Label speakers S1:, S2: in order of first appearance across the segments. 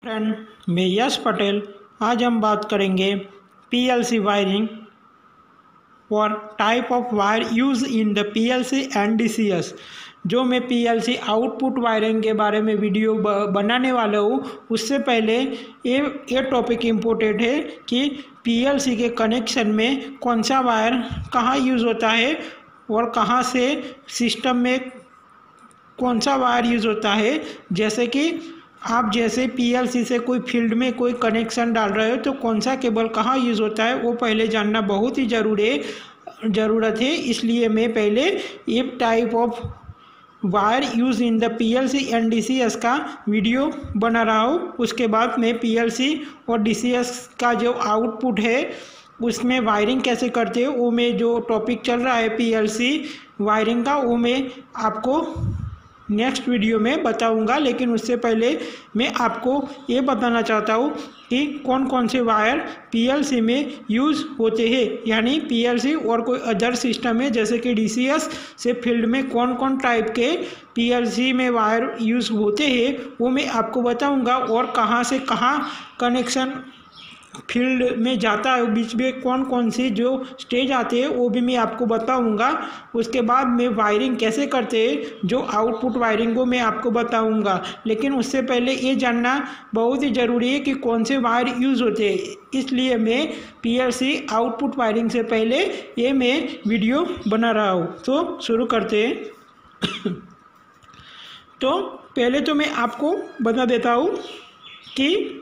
S1: Friend, मैं यश पटेल। आज हम बात करेंगे पीएलसी वायरिंग और type of wire use in the PLC and DCS. जो मैं पीएलसी आउटपुट वायरिंग के बारे में वीडियो बनाने वाला हूँ, उससे पहले ये टॉपिक इम्पोर्टेंट है कि पीएलसी के कनेक्शन में कौन सा वायर कहाँ यूज़ होता है और कहाँ से सिस्टम में कौन सा वायर यूज़ होता है। जैसे कि आप जैसे पीएलसी से कोई फील्ड में कोई कनेक्शन डाल रहे हो तो कौन सा केबल कहाँ यूज़ होता है वो पहले जानना बहुत ही ज़रूरत है। इसलिए मैं पहले ये type of wire use in the PLC and DCS का वीडियो बना रहा हूँ। उसके बाद मैं पीएलसी और डीसीएस का जो आउटपुट है उसमें वायरिंग कैसे करते हो वो मैं जो टॉपिक चल रहा है पीएलसी वायरिंग का वो मैं आपको नेक्स्ट वीडियो में बताऊंगा। लेकिन उससे पहले मैं आपको ये बताना चाहता हूँ कि कौन कौन से वायर पीएलसी में यूज़ होते हैं, यानी पीएलसी और कोई अदर सिस्टम है जैसे कि डीसीएस से फील्ड में कौन कौन टाइप के पीएलसी में वायर यूज़ होते हैं वो मैं आपको बताऊंगा। और कहाँ से कहाँ कनेक्शन फील्ड में जाता है, बीच में कौन कौन सी जो स्टेज आते हैं वो भी मैं आपको बताऊंगा। उसके बाद मैं वायरिंग कैसे करते हैं, जो आउटपुट वायरिंग को मैं आपको बताऊंगा। लेकिन उससे पहले ये जानना बहुत ही ज़रूरी है कि कौन से वायर यूज़ होते हैं, इसलिए मैं पीएलसी आउटपुट वायरिंग से पहले ये मैं वीडियो बना रहा हूँ। तो शुरू करते हैं। तो पहले तो मैं आपको बता देता हूँ कि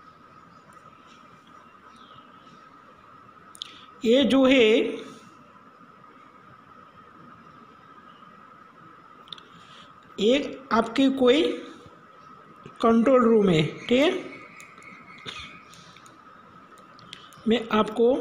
S1: ये जो है एक आपके कोई कंट्रोल रूम है, ठीक है। मैं आपको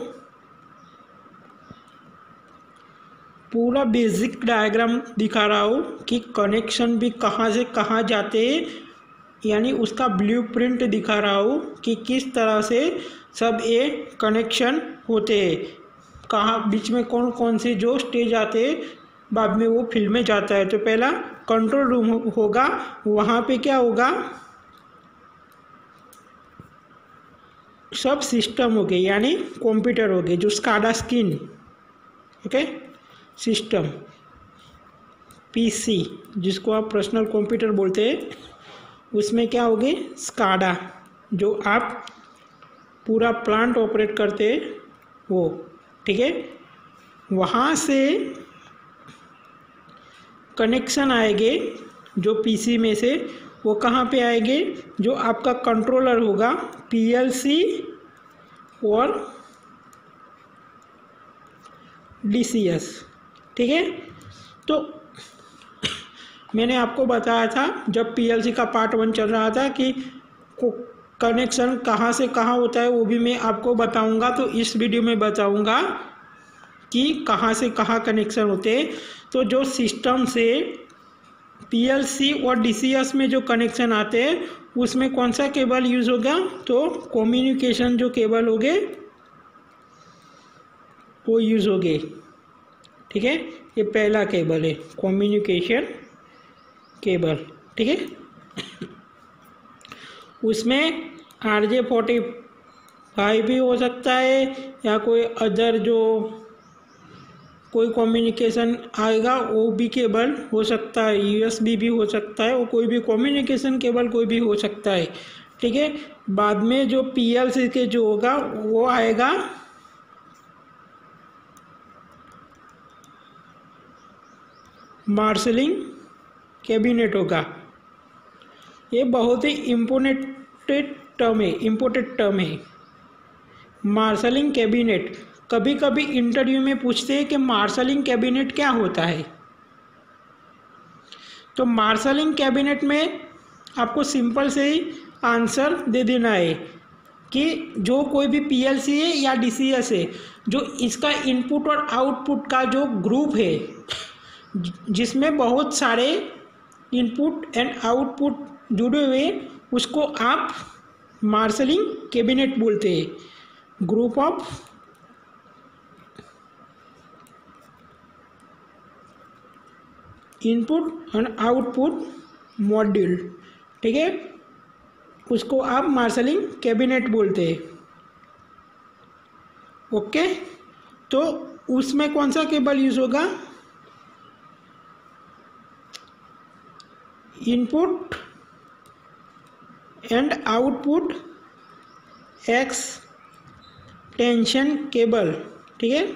S1: पूरा बेसिक डायग्राम दिखा रहा हूँ कि कनेक्शन भी कहाँ से कहाँ जाते हैं, यानी उसका ब्लूप्रिंट दिखा रहा हूँ कि किस तरह से सब ये कनेक्शन होते हैं, कहाँ बीच में कौन कौन से जो स्टेज आते हैं, बाद में वो फील्ड में जाता है। तो पहला कंट्रोल रूम होगा, वहाँ पे क्या होगा, सब सिस्टम हो गए यानी कंप्यूटर हो गए, जो SCADA screen, okay, system PC जिसको आप पर्सनल कंप्यूटर बोलते हैं, उसमें क्या होगे स्काडा, जो आप पूरा प्लांट ऑपरेट करते हैं वो, ठीक है। वहाँ से कनेक्शन आएंगे जो पीसी में से, वो कहाँ पे आएंगे, जो आपका कंट्रोलर होगा पीएलसी और डीसीएस, ठीक है। तो मैंने आपको बताया था जब पीएलसी का पार्ट 1 चल रहा था कि कनेक्शन कहाँ से कहाँ होता है, वो भी मैं आपको बताऊंगा। तो इस वीडियो में बताऊंगा कि कहाँ से कहाँ कनेक्शन होते हैं। तो जो सिस्टम से पीएलसी और डीसीएस में जो कनेक्शन आते हैं उसमें कौन सा केबल यूज़ होगा, तो कम्युनिकेशन जो केबल हो गए वो यूज़ हो गए, ठीक है। ये पहला केबल है कम्युनिकेशन केबल, ठीक है। उसमें RJ45 भी हो सकता है या कोई अदर जो कोई कम्युनिकेशन आएगा वो भी केबल हो सकता है, USB भी हो सकता है, और कोई भी कम्युनिकेशन केबल कोई भी हो सकता है, ठीक है। बाद में जो पीएलसी के जो होगा वो आएगा मार्शलिंग कैबिनेट होगा। ये बहुत ही इम्पोर्टेंट टर्म है मार्शलिंग कैबिनेट। कभी कभी इंटरव्यू में पूछते हैं कि मार्शलिंग कैबिनेट क्या होता है। तो मार्शलिंग कैबिनेट में आपको सिंपल से ही आंसर दे देना है कि जो कोई भी पीएलसी है या डीसीएस है, जो इसका इनपुट और आउटपुट का जो ग्रुप है, जिसमें बहुत सारे इनपुट एंड आउटपुट जुड़े हुए, उसको आप मार्शलिंग कैबिनेट बोलते हैं। Group of input and output module, ठीक है। उसको आप मार्शलिंग कैबिनेट बोलते हैं। ओके, तो उसमें कौन सा केबल यूज होगा? Input and output extension cable. ठीक है,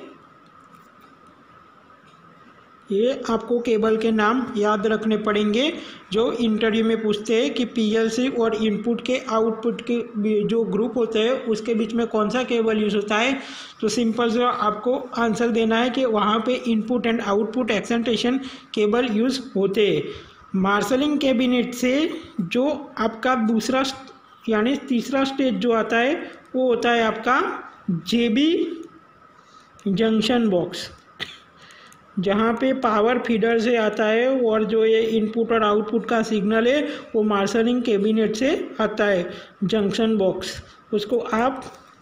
S1: ये आपको केबल के नाम याद रखने पड़ेंगे जो इंटरव्यू में पूछते हैं कि पीएलसी और इनपुट के आउटपुट के जो ग्रुप होते हैं उसके बीच में कौन सा केबल यूज़ होता है। तो सिंपल से आपको आंसर देना है कि वहाँ पे input and output extension cable use होते हैं। मार्शलिंग कैबिनेट से जो आपका दूसरा यानी तीसरा स्टेज जो आता है वो होता है आपका जेबी जंक्शन बॉक्स, जहाँ पे पावर फीडर से आता है और जो ये इनपुट और आउटपुट का सिग्नल है वो मार्शलिंग कैबिनेट से आता है, जंक्शन बॉक्स। उसको आप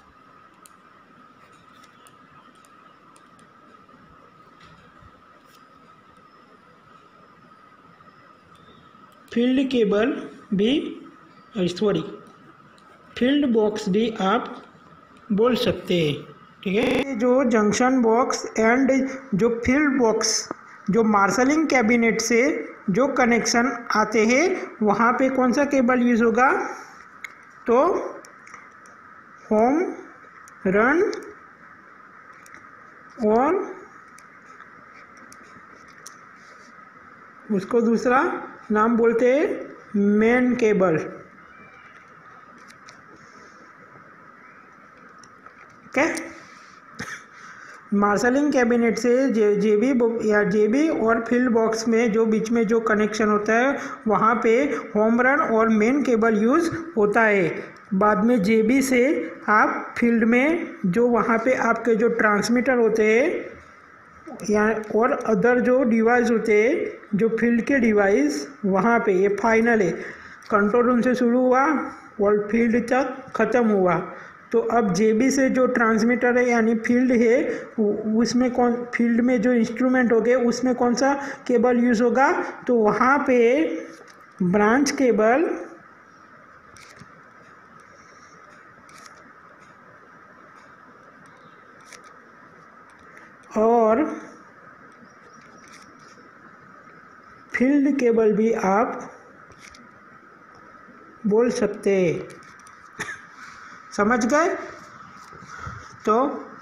S1: फील्ड केबल भी फील्ड बॉक्स भी आप बोल सकते हैं। ठीक है, जो जंक्शन बॉक्स एंड जो फील्ड बॉक्स जो मार्शलिंग कैबिनेट से जो कनेक्शन आते हैं वहाँ पे कौन सा केबल यूज़ होगा? तो होम रन और उसको दूसरा नाम बोलते हैं main cable. Okay, marshalling cabinet से जेबी और फील्ड बॉक्स में जो बीच में जो कनेक्शन होता है वहाँ पे होम रन और मेन केबल यूज़ होता है। बाद में जेबी से आप फील्ड में जो वहाँ पे आपके जो ट्रांसमीटर होते हैं या और अदर जो डिवाइस होते हैं जो फील्ड के डिवाइस वहाँ पे ये फाइनल है, कंट्रोल रूम से शुरू हुआ और फील्ड तक ख़त्म हुआ। तो अब जेबी से जो ट्रांसमीटर है यानी फील्ड है उसमें फील्ड में जो इंस्ट्रूमेंट हो गए उसमें कौन सा केबल यूज़ होगा? तो वहाँ पे ब्रांच केबल और फील्ड केबल भी आप बोल सकते हैं। समझ गए? तो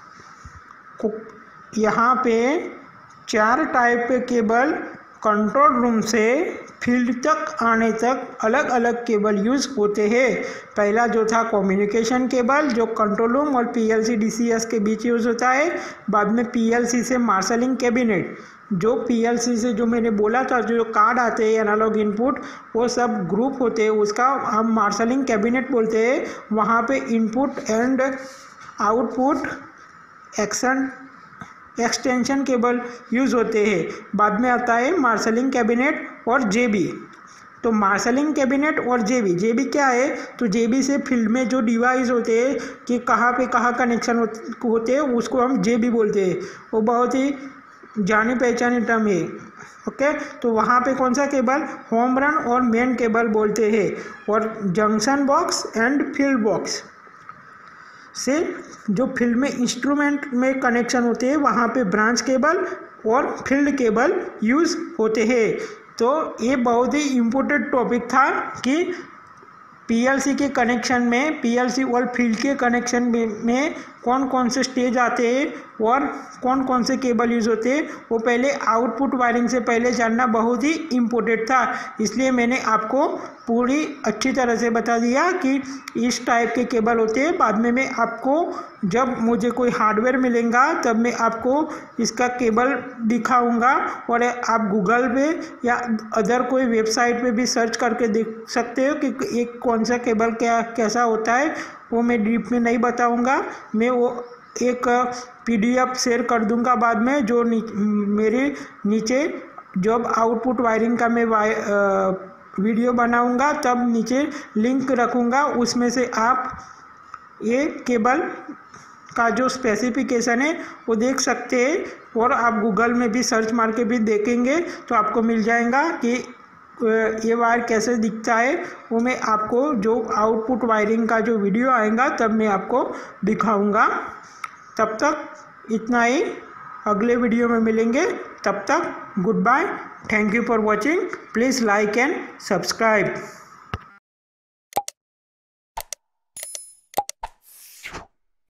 S1: यहाँ पे 4 टाइप के केबल कंट्रोल रूम से फील्ड तक आने तक अलग अलग केबल यूज़ होते हैं। पहला जो था कम्युनिकेशन केबल जो कंट्रोल रूम और पीएलसी डीसीएस के बीच यूज़ होता है। बाद में पीएलसी से मार्शलिंग कैबिनेट, जो पीएलसी से जो मैंने बोला था जो कार्ड आते हैं एनालॉग इनपुट वो सब ग्रुप होते हैं, उसका हम मार्शलिंग कैबिनेट बोलते हैं। वहाँ पे input and output extension cable use होते हैं। बाद में आता है मार्शलिंग कैबिनेट और जेबी। तो मार्शलिंग कैबिनेट और जेबी क्या है? तो जेबी से फील्ड में जो डिवाइस होते हैं कि कहाँ पे कहाँ कनेक्शन होते हैं उसको हम जेबी बोलते हैं। वो बहुत ही जानी पहचानी टर्म है। ओके, तो वहाँ पे कौन सा केबल? होम रन और मेन केबल बोलते हैं। और junction box and field box से जो फील्ड में इंस्ट्रूमेंट में कनेक्शन होते हैं वहाँ पे ब्रांच केबल और फील्ड केबल यूज़ होते हैं। तो ये बहुत ही इम्पोर्टेंट टॉपिक था कि पीएलसी के कनेक्शन में, पीएलसी और फील्ड के कनेक्शन में कौन कौन से स्टेज आते हैं और कौन कौन से केबल यूज़ होते हैं, वो पहले आउटपुट वायरिंग से पहले जानना बहुत ही इम्पोर्टेंट था। इसलिए मैंने आपको पूरी अच्छी तरह से बता दिया कि इस टाइप के केबल होते हैं। बाद में मैं आपको जब मुझे कोई हार्डवेयर मिलेगा तब मैं आपको इसका केबल दिखाऊंगा और आप गूगल पे या अदर कोई वेबसाइट पे भी सर्च करके देख सकते हो कि एक कौन सा केबल कैसा होता है। वो मैं डीप में नहीं बताऊंगा, मैं वो एक पीडीएफ शेयर कर दूंगा बाद में, जो मेरे नीचे जब आउटपुट वायरिंग का मैं वीडियो बनाऊंगा तब नीचे लिंक रखूंगा, उसमें से आप ये केबल का जो स्पेसिफिकेशन है वो देख सकते हैं। और आप गूगल में भी सर्च मार के भी देखेंगे तो आपको मिल जाएगा कि ये वायर कैसे दिखता है वो मैं आपको जो आउटपुट वायरिंग का जो वीडियो आएगा तब मैं आपको दिखाऊंगा। तब तक इतना ही, अगले वीडियो में मिलेंगे। तब तक goodbye, thank you for watching, please like and subscribe.